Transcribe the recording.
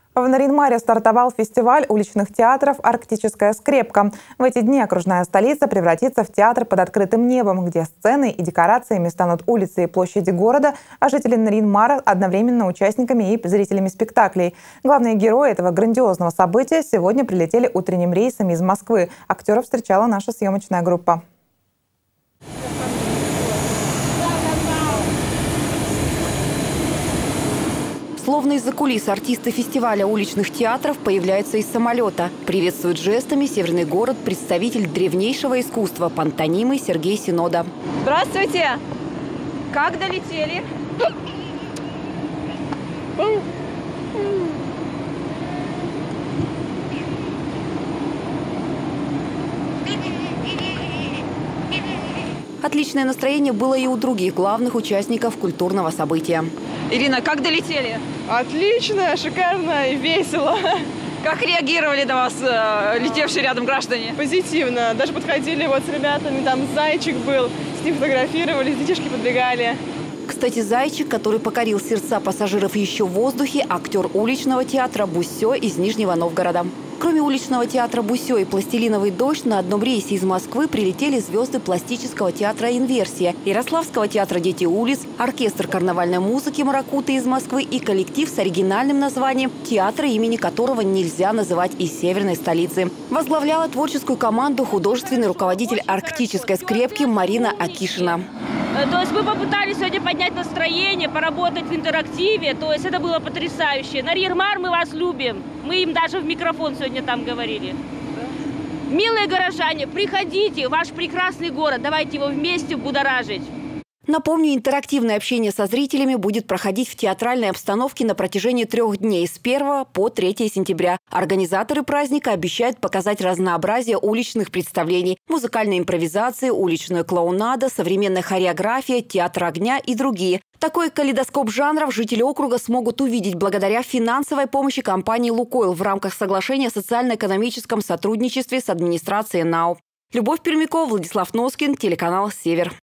В Нарьян-Маре стартовал фестиваль уличных театров «Арктическая скрепка». В эти дни окружная столица превратится в театр под открытым небом, где сцены и декорациями станут улицы и площади города, а жители Нарьян-Мара одновременно участниками и зрителями спектаклей. Главные герои этого грандиозного события сегодня прилетели утренним рейсом из Москвы. Актеров встречала наша съемочная группа. Словно из-за кулис артисты фестиваля уличных театров появляются из самолета. Приветствует жестами северный город представитель древнейшего искусства пантомимы Сергей Синода. Здравствуйте! Как долетели? Отличное настроение было и у других главных участников культурного события. Ирина, как долетели? Отлично, шикарно и весело. Как реагировали на вас летевшие рядом граждане? Позитивно. Даже подходили вот с ребятами, там зайчик был, с ним фотографировались, детишки подбегали. Кстати, зайчик, который покорил сердца пассажиров еще в воздухе, актер уличного театра «Бусё» из Нижнего Новгорода. Кроме уличного театра «Бусё» и «Пластилиновый дождь», на одном рейсе из Москвы прилетели звезды пластического театра «Инверсия», Ярославского театра «Дети улиц», оркестр карнавальной музыки «Маракуты» из Москвы и коллектив с оригинальным названием «Театра, имени которого нельзя называть из северной столицы». Возглавляла творческую команду художественный руководитель «Арктической скрепки» Марина Акишина. То есть мы попытались сегодня поднять настроение, поработать в интерактиве. То есть это было потрясающе. Нарьян-Мар, мы вас любим. Мы им даже в микрофон сегодня там говорили. Милые горожане, приходите, ваш прекрасный город. Давайте его вместе будоражить. Напомню, интерактивное общение со зрителями будет проходить в театральной обстановке на протяжении 3 дней с 1 по 3 сентября. Организаторы праздника обещают показать разнообразие уличных представлений, музыкальной импровизации, уличную клоунаду, современная хореография, театр огня и другие. Такой калейдоскоп жанров жители округа смогут увидеть благодаря финансовой помощи компании «Лукойл» в рамках соглашения о социально-экономическом сотрудничестве с администрацией НАУ. Любовь Пермякова, Владислав Носкин, телеканал «Север».